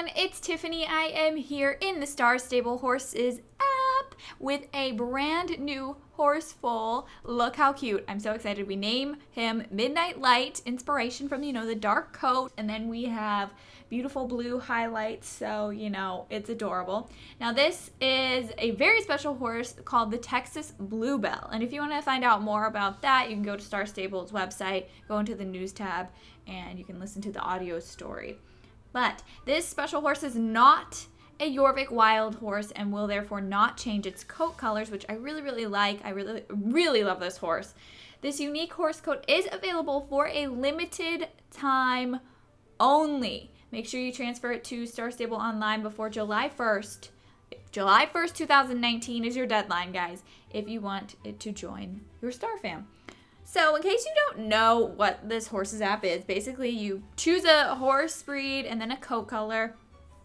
everyone, it's Tiffany. I am here in the Star Stable Horses app with a brand new horse foal. Look how cute. I'm so excited. We name him Midnight Light, inspiration from, the dark coat. And then we have beautiful blue highlights, so, it's adorable. Now, this is a very special horse called the Texas Bluebell. And if you want to find out more about that, you can go to Star Stable's website, go into the news tab, and you can listen to the audio story. But this special horse is not a Jorvik wild horse and will therefore not change its coat colors, which I really, really like. I really, really love this horse. This unique horse coat is available for a limited time only. Make sure you transfer it to Star Stable Online before July 1st. July 1st, 2019 is your deadline, guys, if you want it to join your Star fam. So in case you don't know what this horses app is, basically you choose a horse breed and then a coat color.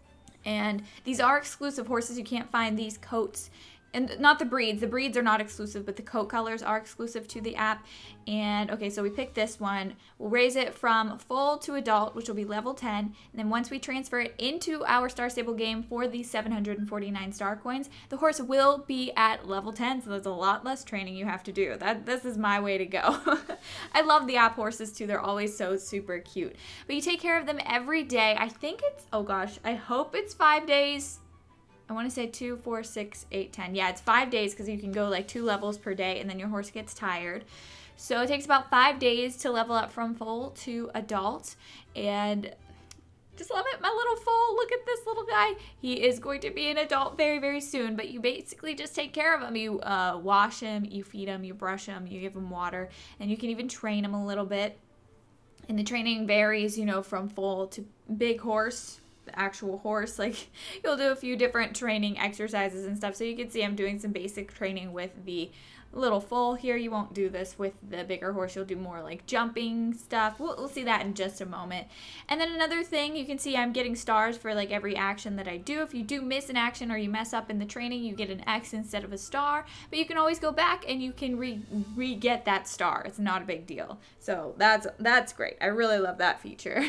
And these are exclusive horses. You can't find these coats, and not the breeds. The breeds are not exclusive, but the coat colors are exclusive to the app. And okay, so we picked this one. We'll raise it from foal to adult, which will be level 10. And then once we transfer it into our Star Stable game for the 749 star coins, the horse will be at level 10. So there's a lot less training you have to do. This is my way to go. I love the app horses too. They're always so super cute. But you take care of them every day. I think it's, oh gosh, I hope it's 5 days. I want to say 2, 4, 6, 8, 10. Yeah, it's 5 days because you can go like 2 levels per day and then your horse gets tired. So it takes about 5 days to level up from foal to adult. And just love it. My little foal, look at this little guy. He is going to be an adult very, very soon. But you basically just take care of him. You wash him, you feed him, you brush him, you give him water. And you can even train him a little bit. And the training varies, from foal to big horse. The actual horse, like you'll do a few different training exercises and stuff, so you can see I'm doing some basic training with the little foal here. You won't do this with the bigger horse. You'll do more like jumping stuff. We'll see that in just a moment. And then another thing, you can see I'm getting stars for like every action that I do. If you do miss an action or you mess up in the training, you get an X instead of a star, but you can always go back and you can re-get that star. It's not a big deal. So that's great. I really love that feature.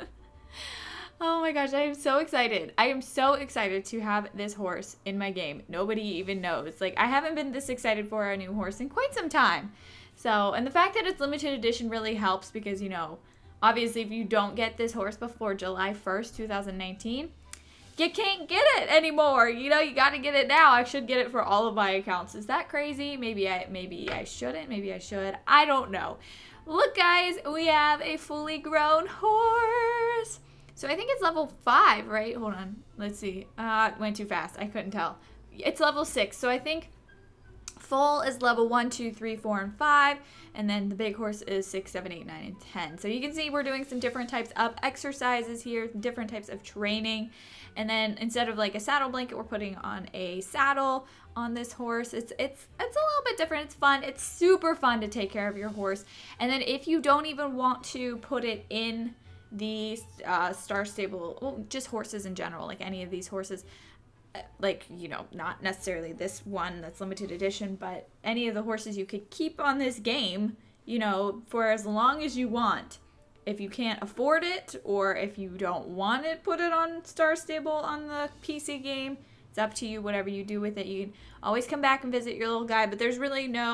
Oh my gosh, I am so excited. I am so excited to have this horse in my game. Nobody even knows. Like, I haven't been this excited for a new horse in quite some time. So, and the fact that it's limited edition really helps because, obviously if you don't get this horse before July 1st, 2019, you can't get it anymore. You got to get it now. I should get it for all of my accounts. Is that crazy? Maybe I shouldn't. Maybe I should. I don't know. Look, guys, we have a fully grown horse. So I think it's level 5, right? Hold on. Let's see. It went too fast. I couldn't tell. It's level 6. So I think foal is level 1, 2, 3, 4, and 5. And then the big horse is 6, 7, 8, 9, and 10. So you can see we're doing some different types of exercises here, different types of training. And then instead of like a saddle blanket, we're putting on a saddle on this horse. It's a little bit different. It's fun. It's super fun to take care of your horse. And then if you don't even want to put it in the Star Stable, well, just horses in general, like any of these horses, like, not necessarily this one that's limited edition, but any of the horses you could keep on this game, for as long as you want. If you can't afford it, or if you don't want it, put it on Star Stable on the PC game. It's up to you, whatever you do with it. You can always come back and visit your little guy, but there's really no,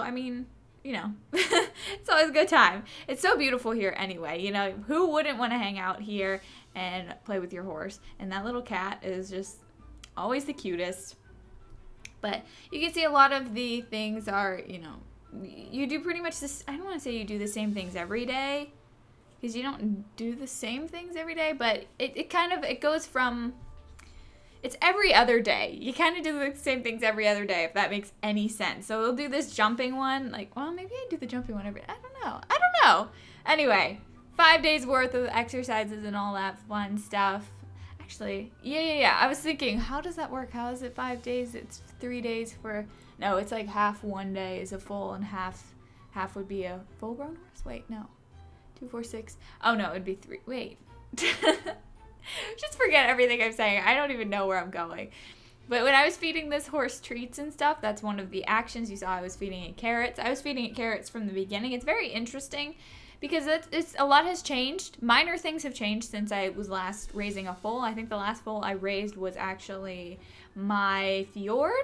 it's always a good time. It's so beautiful here anyway. Who wouldn't want to hang out here and play with your horse? And that little cat is just always the cutest. But you can see a lot of the things are, you do pretty much this. I don't want to say you do the same things every day, because you don't do the same things every day, but it goes from, it's every other day. You kind of do the same things every other day, if that makes any sense. So we'll do this jumping one. Like, well, maybe I do the jumping one every day. I don't know. Anyway, 5 days worth of exercises and all that fun stuff. Actually, yeah. I was thinking, how does that work? How is it 5 days? It's 3 days for, no, it's like half one day is a foal and half would be a full-grown horse. Wait, no. 2, 4, 6. Oh, no, it'd be 3. Wait. Just forget everything I'm saying. I don't even know where I'm going. But when I was feeding this horse treats and stuff, that's one of the actions. You saw I was feeding it carrots. I was feeding it carrots from the beginning. It's very interesting because it's a lot has changed. Minor things have changed since I was last raising a foal. I think the last foal I raised was actually my Fjord.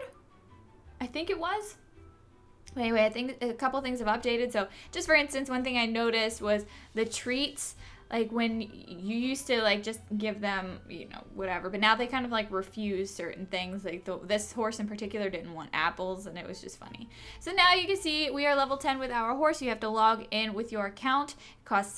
I think it was. Anyway, I think a couple things have updated. So just for instance, one thing I noticed was the treats. Like when you used to like just give them, you know, whatever, but now they kind of like refuse certain things. Like this horse in particular didn't want apples, and it was just funny. So now you can see we are level 10 with our horse. You have to log in with your account. It costs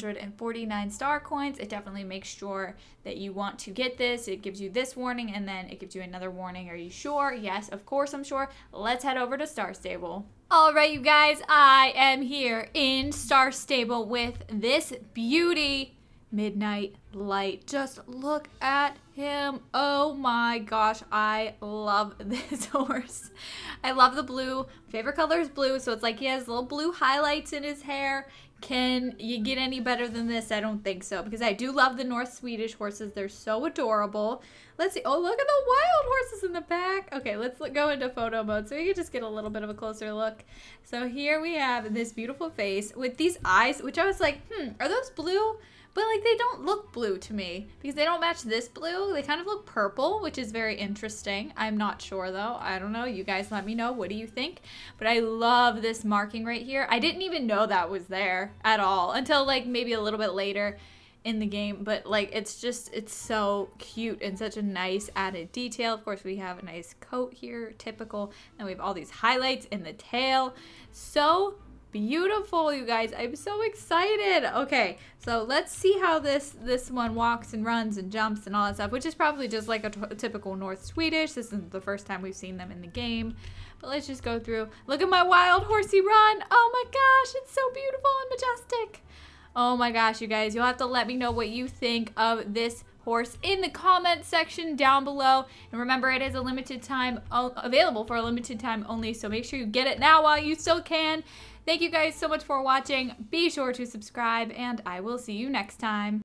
749 star coins. It definitely makes sure that you want to get this. It gives you this warning, and then it gives you another warning. Are you sure? Yes, of course I'm sure. Let's head over to Star Stable. All right, you guys, I am here in Star Stable with this beauty, Midnight Light. Just look at him. Oh my gosh, I love this horse. I love the blue. Favorite color is blue, so it's like he has little blue highlights in his hair. Can you get any better than this? I don't think so, because I do love the North Swedish horses. They're so adorable. Let's see. Oh, look at the wild horses in the back. Okay, let's go into photo mode so you can just get a little bit of a closer look. So here we have this beautiful face with these eyes, which I was like, are those blue? But like they don't look blue to me because they don't match this blue. They kind of look purple, which is very interesting. I'm not sure though. I don't know. You guys let me know. What do you think? But I love this marking right here. I didn't even know that was there at all until like maybe a little bit later in the game. But like it's so cute and such a nice added detail. Of course, we have a nice coat here, typical. And we have all these highlights in the tail. So beautiful, you guys. I'm so excited. Okay, so let's see how this one walks and runs and jumps and all that stuff, which is probably just like a typical North Swedish. This is the first time we've seen them in the game. But let's just go through. Look at my wild horsey run. Oh my gosh, it's so beautiful and majestic. Oh my gosh, you guys. You'll have to let me know what you think of this horse in the comment section down below. And remember, it is a limited time, available for a limited time only, so make sure you get it now while you still can. Thank you guys so much for watching. Be sure to subscribe, and I will see you next time.